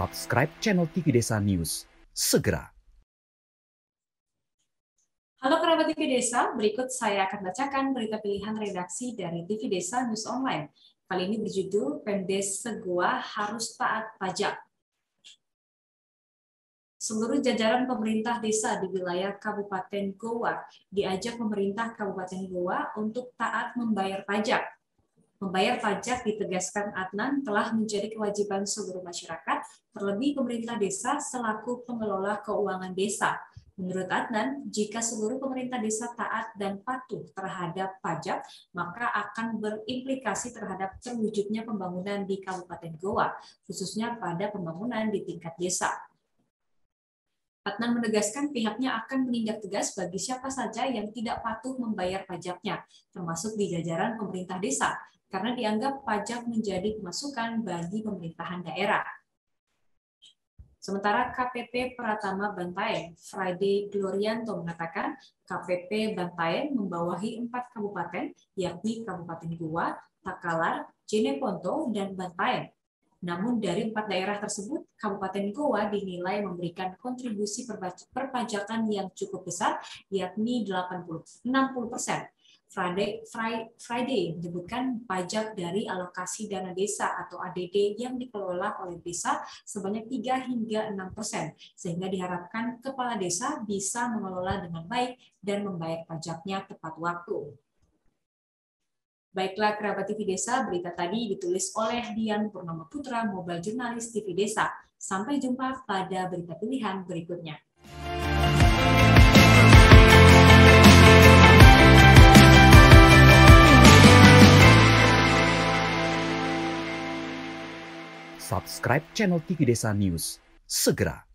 Subscribe channel TV Desa News segera. Halo kerabat TV Desa, berikut saya akan bacakan berita pilihan redaksi dari TV Desa News Online. Kali ini berjudul Pemdes Goa harus taat pajak. Seluruh jajaran pemerintah desa di wilayah Kabupaten Goa diajak pemerintah Kabupaten Goa untuk taat membayar pajak. Membayar pajak, ditegaskan Adnan, telah menjadi kewajiban seluruh masyarakat, terlebih pemerintah desa selaku pengelola keuangan desa. Menurut Adnan, jika seluruh pemerintah desa taat dan patuh terhadap pajak, maka akan berimplikasi terhadap terwujudnya pembangunan di Kabupaten Goa, khususnya pada pembangunan di tingkat desa. Adnan menegaskan pihaknya akan menindak tegas bagi siapa saja yang tidak patuh membayar pajaknya, termasuk di jajaran pemerintah desa, karena dianggap pajak menjadi pemasukan bagi pemerintahan daerah. Sementara KPP Pratama Bantaeng, Friday Glorianto mengatakan KPP Bantaeng membawahi 4 kabupaten, yakni Kabupaten Goa, Takalar, Jeneponto, dan Bantaeng. Namun dari 4 daerah tersebut, Kabupaten Goa dinilai memberikan kontribusi perpajakan yang cukup besar, yakni 60%. Friday menyebutkan pajak dari alokasi dana desa atau ADD yang dikelola oleh desa sebanyak 3 hingga 6%, sehingga diharapkan kepala desa bisa mengelola dengan baik dan membayar pajaknya tepat waktu. Baiklah kerabat TV Desa, berita tadi ditulis oleh Dian Purnama Putra, Mobile Jurnalis TV Desa. Sampai jumpa pada berita pilihan berikutnya. Subscribe channel TV Desa News segera.